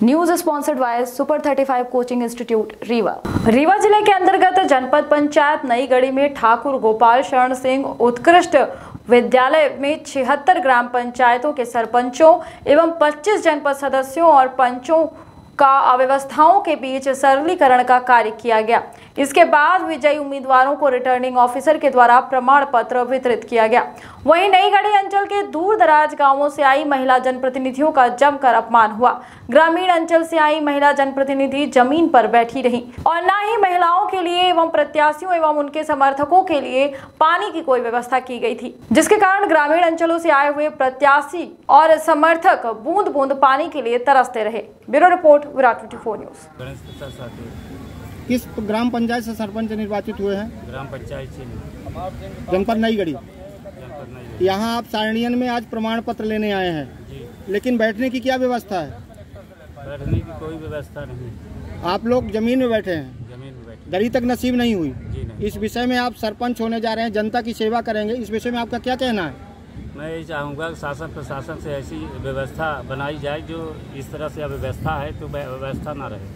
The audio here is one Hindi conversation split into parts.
News sponsored by super 35 coaching institute Rewa. Rewa जिले के अंतर्गत जनपद पंचायत नई गढ़ी में ठाकुर गोपाल शरण सिंह उत्कृष्ट विद्यालय में 76 ग्राम पंचायतों के सरपंचों एवं 25 जनपद सदस्यों और पंचों का अव्यवस्थाओं के बीच सरलीकरण का कार्य किया गया। इसके बाद विजयी उम्मीदवारों को रिटर्निंग ऑफिसर के द्वारा प्रमाण पत्र वितरित किया गया। वहीं नई गढ़ी अंचल के दूर दराज गांवों से आई महिला जनप्रतिनिधियों का जमकर अपमान हुआ। ग्रामीण अंचल से आई महिला जनप्रतिनिधि जमीन पर बैठी रही और न ही महिलाओं के लिए एवं प्रत्याशियों एवं उनके समर्थकों के लिए पानी की कोई व्यवस्था की गई थी, जिसके कारण ग्रामीण अंचलों से आए हुए प्रत्याशी और समर्थक बूंद बूंद पानी के लिए तरसते रहे। Bureau report Virat 24 news. किस ग्राम पंचायत से सरपंच निर्वाचित हुए हैं? ग्राम पंचायत से जनपद नई गढ़ी। यहाँ आप सारणियन में आज प्रमाण पत्र लेने आए हैं जी। लेकिन बैठने की क्या व्यवस्था है? बैठने की कोई व्यवस्था नहीं। आप लोग जमीन में बैठे हैं, जमीन में बैठे, दरी तक नसीब नहीं हुई जी नहीं। इस विषय में आप सरपंच होने जा रहे हैं, जनता की सेवा करेंगे, इस विषय में आपका क्या कहना है? मैं ये चाहूँगा कि शासन प्रशासन से ऐसी व्यवस्था बनाई जाए जो इस तरह से अव्यवस्था है तो व्यवस्था ना रहे।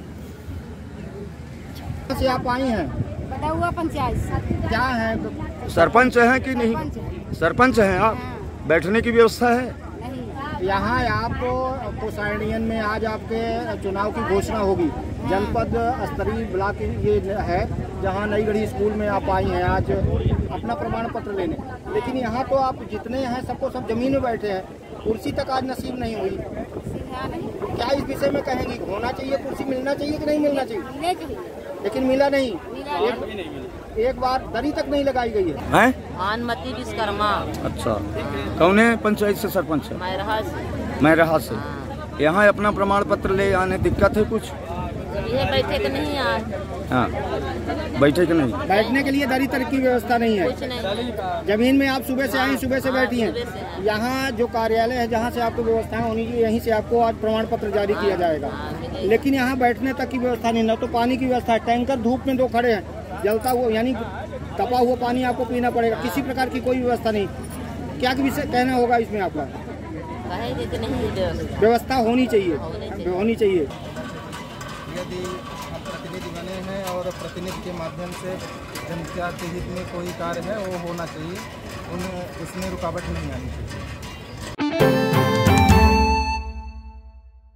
से आप आई हैं? बड़ा पंचायत क्या है? सरपंच हैं कि नहीं? सरपंच हैं आप? बैठने की व्यवस्था है? यहाँ आपको सारणियन में आज आपके चुनाव की घोषणा होगी। जनपद स्तरीय ब्लॉक ये है जहाँ नई गढ़ी स्कूल में आप आई हैं आज अपना प्रमाण पत्र लेने, लेकिन यहाँ तो आप जितने हैं सबको सब जमीन में बैठे हैं, कुर्सी तक आज नसीब नहीं हुई। क्या इस विषय में कहेंगी? होना चाहिए, कुर्सी मिलना चाहिए कि नहीं मिलना चाहिए? लेकिन मिला नहीं। एक बार दरी तक नहीं लगाई गई है। भानुमति विश्वकर्मा। अच्छा, कौन है पंचायत से सरपंच है? मैं रहा से। यहाँ अपना प्रमाण पत्र ले आने दिक्कत है कुछ? ये बैठे के नहीं यार। हाँ, बैठे के नहीं। बैठने के लिए दरी तक की व्यवस्था नहीं है। जमीन में आप सुबह से आई, सुबह से बैठी हैं। यहाँ जो कार्यालय है जहाँ से आपको व्यवस्था होनी चाहिए, यहीं से आपको आज प्रमाण पत्र जारी किया जाएगा, लेकिन यहाँ बैठने तक की व्यवस्था नहीं। न तो पानी की व्यवस्था है, टैंकर धूप में दो खड़े हैं, जलता हुआ यानी तपा हुआ पानी आपको पीना पड़ेगा, किसी प्रकार की कोई व्यवस्था नहीं। क्या विषय कहना होगा इसमें आपका? व्यवस्था होनी चाहिए। यदि हम प्रतिनिधि बने हैं और प्रतिनिधि के माध्यम से जनता के हित में कोई कार्य है वो होना चाहिए, उसमें रुकावट नहीं आनी चाहिए।